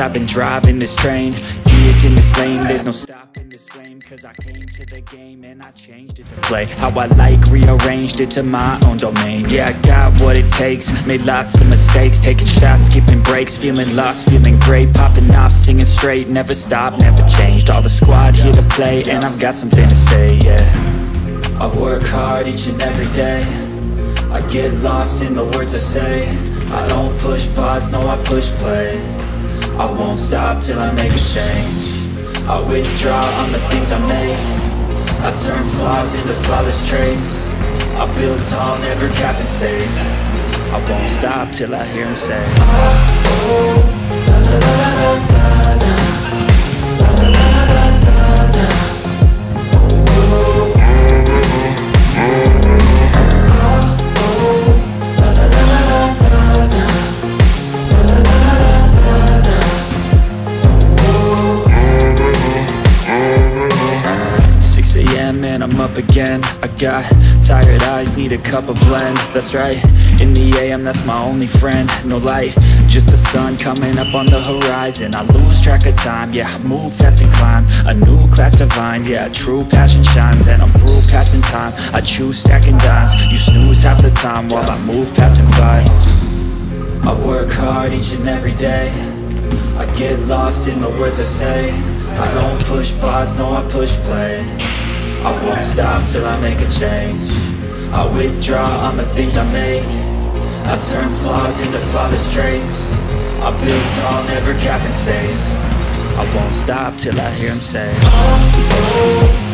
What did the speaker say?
I've been driving this train. Years in this lane, there's no stopping this flame. Cause I came to the game and I changed it to play how I like, rearranged it to my own domain. Yeah, I got what it takes, made lots of mistakes, taking shots, skipping breaks, feeling lost, feeling great, popping off, singing straight, never stopped, never changed. All the squad here to play, and I've got something to say, yeah. I work hard each and every day, I get lost in the words I say. I don't push pause, no I push play. I won't stop till I make a change. I withdraw on the things I make. I turn flaws into flawless traits. I build tall, never capped in space. I won't stop till I hear him say, oh, la la la la la la, la la la la la la. And I'm up again. I got tired eyes, need a cup of blend. That's right, in the AM, that's my only friend. No light, just the sun coming up on the horizon. I lose track of time, yeah, I move fast and climb a new class divine, yeah, true passion shines. And I'm through passing time, I choose stacking dimes. You snooze half the time while I move passing by. I work hard each and every day, I get lost in the words I say. I don't push pause, no I push play. I won't stop till I make a change. I withdraw on the things I make. I turn flaws into flawless traits. I build tall, never capped in space. I won't stop till I hear him say, oh, oh.